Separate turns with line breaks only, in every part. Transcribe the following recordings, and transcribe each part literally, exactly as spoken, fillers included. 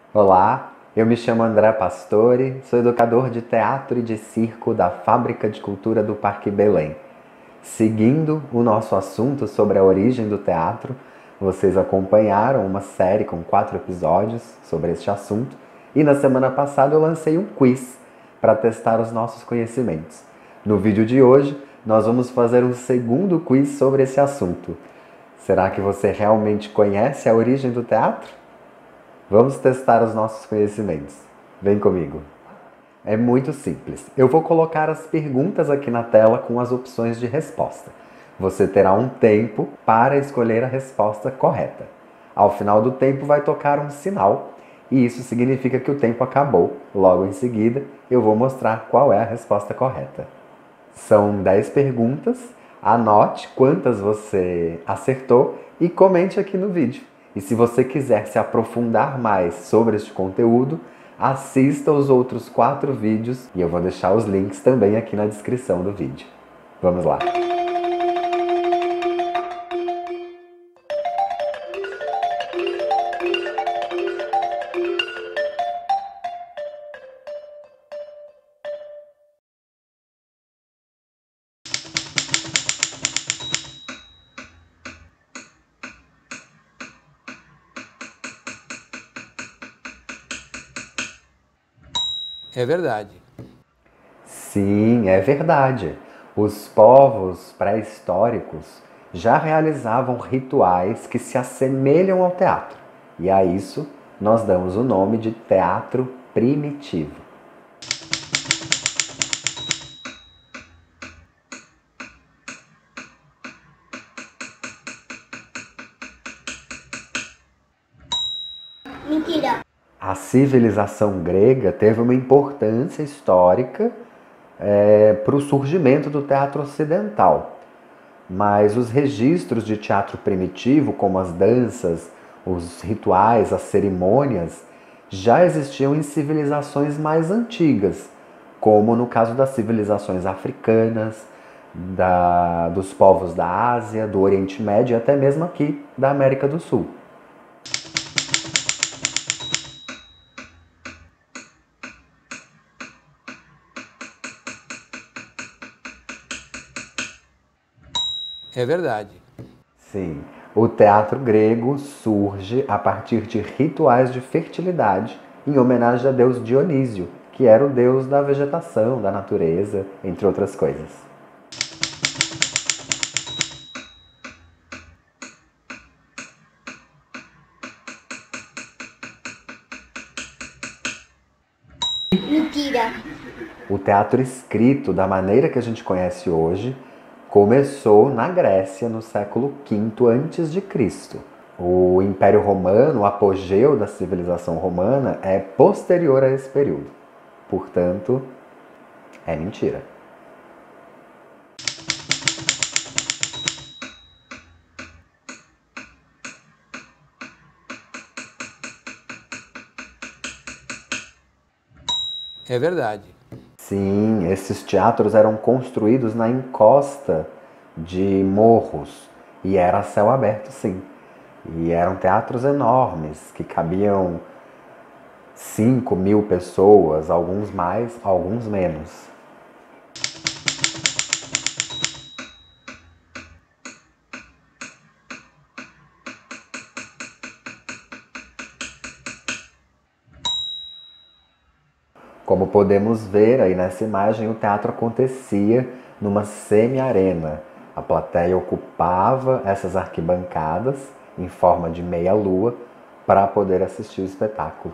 Olá, eu me chamo André Pastore, sou educador de teatro e de circo da Fábrica de Cultura do Parque Belém. Seguindo o nosso assunto sobre a origem do teatro, vocês acompanharam uma série com quatro episódios sobre este assunto e na semana passada eu lancei um quiz para testar os nossos conhecimentos. No vídeo de hoje, nós vamos fazer um segundo quiz sobre esse assunto. Será que você realmente conhece a origem do teatro? Vamos testar os nossos conhecimentos. Vem comigo. É muito simples. Eu vou colocar as perguntas aqui na tela com as opções de resposta. Você terá um tempo para escolher a resposta correta. Ao final do tempo vai tocar um sinal e isso significa que o tempo acabou. Logo em seguida, eu vou mostrar qual é a resposta correta. São dez perguntas. Anote quantas você acertou e comente aqui no vídeo. E se você quiser se aprofundar mais sobre este conteúdo, assista os outros quatro vídeos e eu vou deixar os links também aqui na descrição do vídeo. Vamos lá!
É verdade.
Sim, é verdade. Os povos pré-históricos já realizavam rituais que se assemelham ao teatro. E a isso nós damos o nome de teatro primitivo.
Mentira.
A civilização grega teve uma importância histórica é, para o surgimento do teatro ocidental. Mas os registros de teatro primitivo, como as danças, os rituais, as cerimônias, já existiam em civilizações mais antigas, como no caso das civilizações africanas, da, dos povos da Ásia, do Oriente Médio e até mesmo aqui da América do Sul.
É verdade.
Sim, o teatro grego surge a partir de rituais de fertilidade em homenagem a deus Dionísio, que era o deus da vegetação, da natureza, entre outras coisas.
Mentira.
O teatro escrito, da maneira que a gente conhece hoje, começou na Grécia no século quinto antes de Cristo. O Império Romano, o apogeu da civilização romana, é posterior a esse período. Portanto, é mentira.
É verdade.
Sim, esses teatros eram construídos na encosta de morros e era a céu aberto, sim. E eram teatros enormes que cabiam cinco mil pessoas, alguns mais, alguns menos. Como podemos ver aí nessa imagem, o teatro acontecia numa semi-arena. A plateia ocupava essas arquibancadas em forma de meia-lua para poder assistir o espetáculo.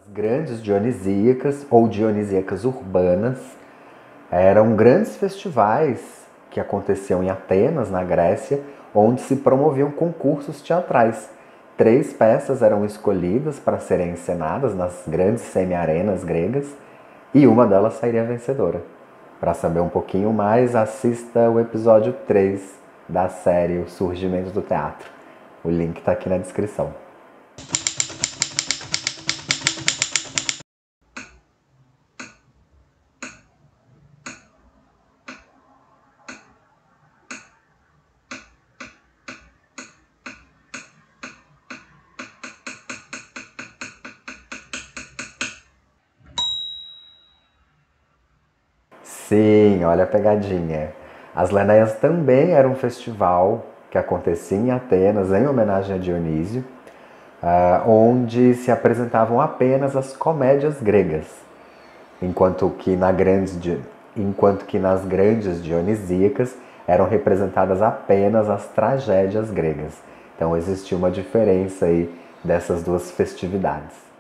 Grandes dionisíacas ou dionisíacas urbanas eram grandes festivais que aconteciam em Atenas, na Grécia, onde se promoviam concursos teatrais. Três peças eram escolhidas para serem encenadas nas grandes semi-arenas gregas e uma delas sairia vencedora. Para saber um pouquinho mais, assista o episódio três da série O Surgimento do Teatro. O link está aqui na descrição. Sim, olha a pegadinha. As Leneias também era um festival que acontecia em Atenas, em homenagem a Dionísio, uh, onde se apresentavam apenas as comédias gregas, enquanto que, na grande, enquanto que nas grandes dionisíacas eram representadas apenas as tragédias gregas. Então existia uma diferença aí dessas duas festividades.